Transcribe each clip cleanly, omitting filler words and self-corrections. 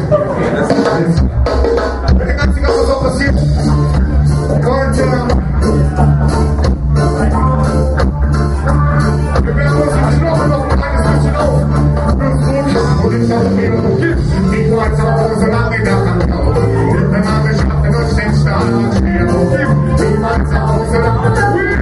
Mit dem ganzen was auch passiert. Und wir werden uns die Knochen noch ein kleines bisschen auf. Und ich sage mir, die Worte auch so lange da kann kaufen. Wir werden alle schaffen und den Staat stehen. Die Worte auch so lange.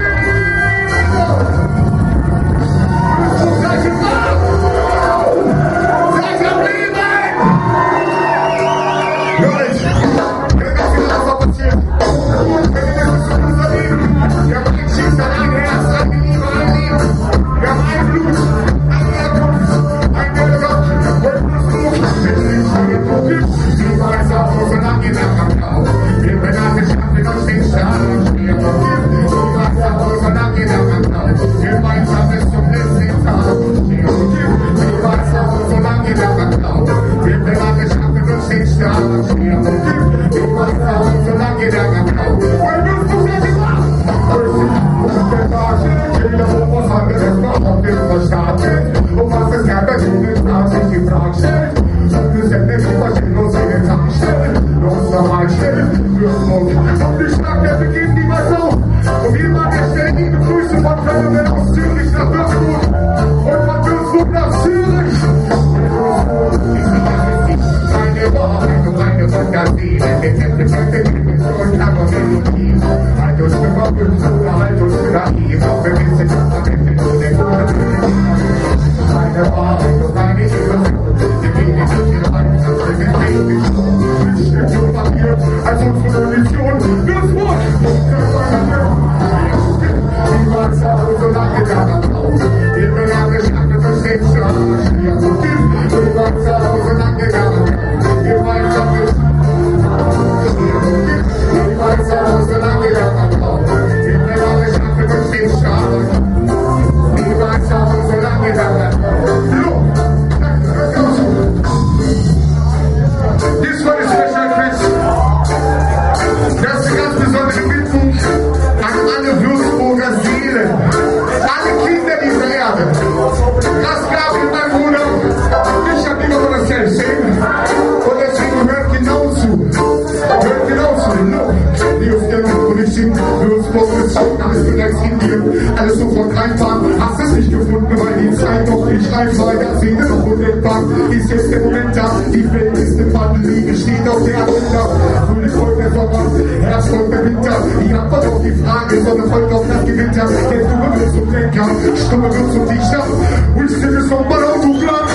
Alles sofort reinfahren, hast es nicht gefunden, weil die Zeit noch nicht reif war. Jahrzehnte noch unentbannt, ist jetzt der Moment da. Die Welt ist im Wandel, Liege steht auf der Agenda. Frühling folgt der Sommer, Herbst folgt der Winter. Die Antwort auf die Frage, Sonne folgt auf das Gewitter. Der Dumme wird zum Lenker, Stumme wird zum Dichter. Und Stimme vom Ballontuchland.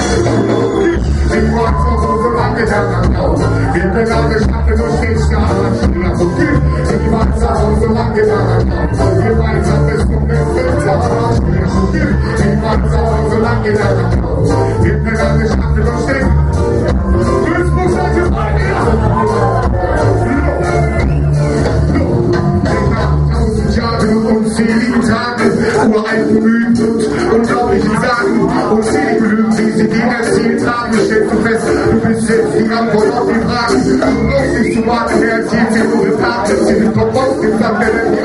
Die Worte noch so lange daran auf. Wir werden alle schaffen und stehen stark. Die Worte noch so lange daran auf. Gemeinsam bis zum nächsten Tag. Die Worte noch so lange daran auf. Wir werden alle schaffen und stehen. Duisburg seid ihr bei mir. Jahren und unzähligen Tagen, uralten Mythen und unglaublichen Sagen, unzählige Lügen, die sie dir erzählt haben, stellst du fest, du bist selbst die Antwort auf die Fragen. Du brauchst nicht zu warten, wer erzählt dir nur Taten, sie sind doch ausgesagt,